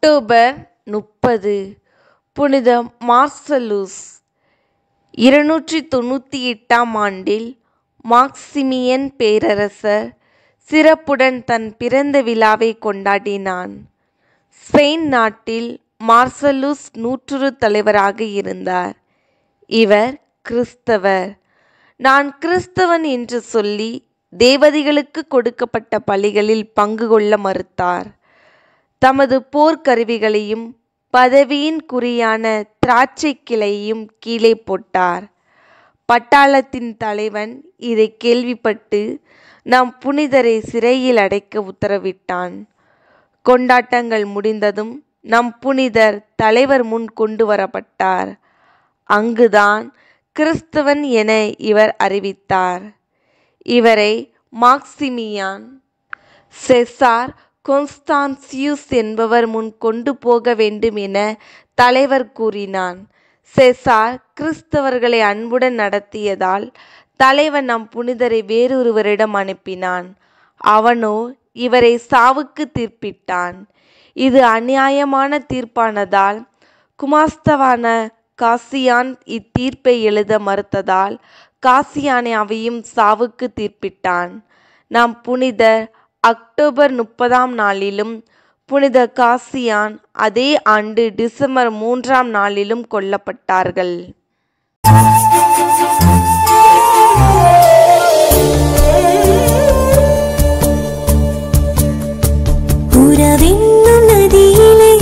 October 30 புனித மார்சலுஸ். 298 ஆண்டில் Maximian பேரரசர் சிறப்புடன் தன் பிறந்த விழாவை கொண்டாடினான். ஸ்பெயின் நாட்டில் மார்சலுஸ் நூற்றுரு தலைவராக இருந்தார். இவர் கிறிஸ்தவர். நான் கிறிஸ்தவன் என்று சொல்லி தேவதைகளுக்கு கொடுக்கப்பட்ட பலிகளில் பங்கு கொள்ள மறுத்தார். தமது போர்க்கருவிகளையும் பதவியின் குறியான திராட்சை கிளையையும் கீழே போட்டார். பட்டாளத்தின் தலைவன் இதை கேள்விப்பட்டு நம் புனிதரை சிறையில் அடைக்க உத்தரவிட்டான். கொண்டாட்டங்கள் முடிந்ததும் நம் புனிதர் தலைவர் முன் கொண்டு வரப்பட்டார். அங்குதான் கிறிஸ்தவன் என இவர் அறிவித்தார். இவரை மாக்சிமியான் செசார் கொன்ஸ்டான்சியுஸ் என்பவர் முன் கொண்டு போக வேண்டும் என தலைவர் கூறினான். செசார் கிறிஸ்தவர்களை அன்புடன் நடத்தியதால் தலைவன் நம் புனிதரை வேறொருவரிடம் அனுப்பினான். அவனோ இவரை சாவுக்கு தீர்ப்பிட்டான். இது அநியாயமான தீர்ப்பானதால் குமாஸ்தவான காசியான் இத்தீர்ப்பை எழுத மறுத்ததால் காசியானை அவையும் சாவுக்கு தீர்ப்பிட்டான். நம் புனிதர் அக்டோபர் 30 நாளிலும் புனித காசியான் அதே ஆண்டு டிசம்பர் 3 நாளிலும் கொல்லப்பட்டார்கள். உறவென்னும் நதியிலே